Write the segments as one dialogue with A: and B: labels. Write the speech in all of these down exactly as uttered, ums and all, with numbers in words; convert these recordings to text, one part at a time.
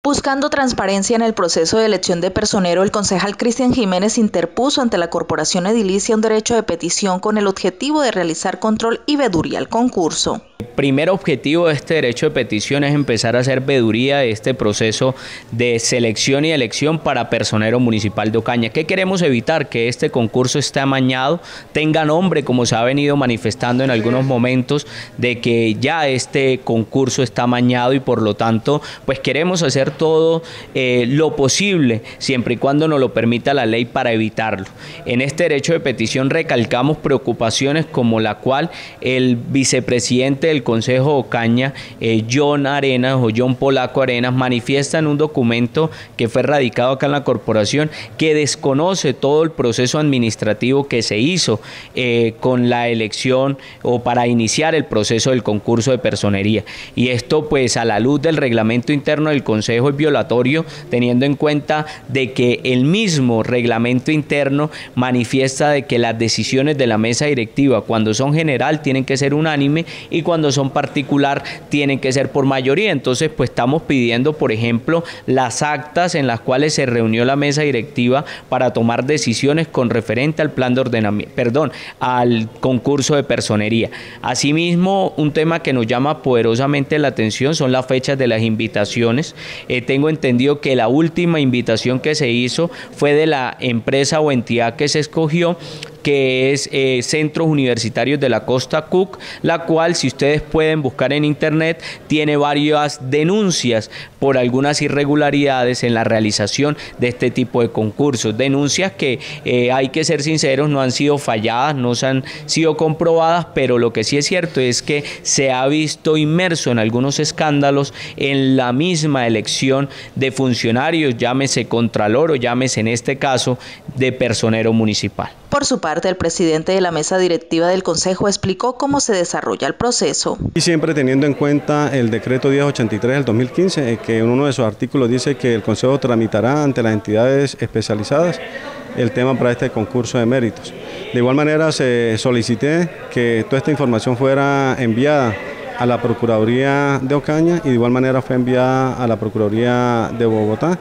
A: Buscando transparencia en el proceso de elección de personero, el concejal Cristian Jiménez interpuso ante la Corporación Edilicia un derecho de petición con el objetivo de realizar control y veeduría al concurso.
B: El primer objetivo de este derecho de petición es empezar a hacer veeduría de este proceso de selección y elección para personero municipal de Ocaña. ¿Qué queremos evitar? Que este concurso esté amañado, tenga nombre, como se ha venido manifestando en algunos momentos, de que ya este concurso está amañado y por lo tanto pues queremos hacer todo eh, lo posible, siempre y cuando nos lo permita la ley, para evitarlo. En este derecho de petición recalcamos preocupaciones como la cual el vicepresidente del Consejo Ocaña, eh, John Arenas o John Polaco Arenas, manifiesta en un documento que fue radicado acá en la corporación que desconoce todo el proceso administrativo que se hizo eh, con la elección o para iniciar el proceso del concurso de personería. Y esto pues a la luz del reglamento interno del Consejo es violatorio, teniendo en cuenta de que el mismo reglamento interno manifiesta de que las decisiones de la mesa directiva, cuando son general, tienen que ser unánime, y cuando son particular tienen que ser por mayoría. Entonces pues estamos pidiendo, por ejemplo, las actas en las cuales se reunió la mesa directiva para tomar decisiones con referente al plan de ordenamiento, perdón, al concurso de personería. Asimismo, un tema que nos llama poderosamente la atención son las fechas de las invitaciones. Eh, tengo entendido que la última invitación que se hizo fue de la empresa o entidad que se escogió, que es eh, Centros Universitarios de la Costa Cook, la cual, si ustedes pueden buscar en internet, tiene varias denuncias por algunas irregularidades en la realización de este tipo de concursos. Denuncias que, eh, hay que ser sinceros, no han sido falladas, no han sido comprobadas, pero lo que sí es cierto es que se ha visto inmerso en algunos escándalos en la misma elección de funcionarios, llámese contralor o llámese en este caso de personero municipal.
A: Por su parte, el presidente de la mesa directiva del Consejo explicó cómo se desarrolla el proceso.
C: Y siempre teniendo en cuenta el decreto diez ochenta y tres del dos mil quince, que en uno de sus artículos dice que el Consejo tramitará ante las entidades especializadas el tema para este concurso de méritos. De igual manera, se solicité que toda esta información fuera enviada a la Procuraduría de Ocaña y de igual manera fue enviada a la Procuraduría de Bogotá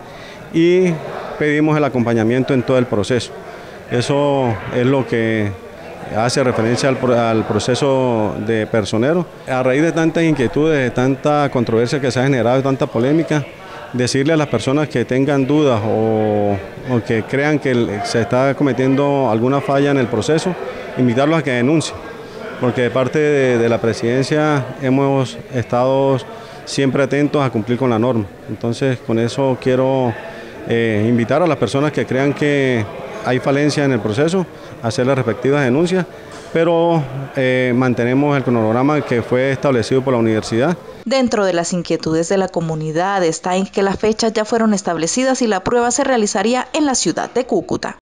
C: y pedimos el acompañamiento en todo el proceso. Eso es lo que hace referencia al, al proceso de personero. A raíz de tantas inquietudes, de tanta controversia que se ha generado, de tanta polémica, decirle a las personas que tengan dudas o, o que crean que se está cometiendo alguna falla en el proceso, invitarlos a que denuncien, porque de parte de, de la presidencia hemos estado siempre atentos a cumplir con la norma. Entonces, con eso quiero eh, invitar a las personas que crean que hay falencia en el proceso, hacer las respectivas denuncias, pero eh, mantenemos el cronograma que fue establecido por la universidad.
A: Dentro de las inquietudes de la comunidad está en que las fechas ya fueron establecidas y la prueba se realizaría en la ciudad de Cúcuta.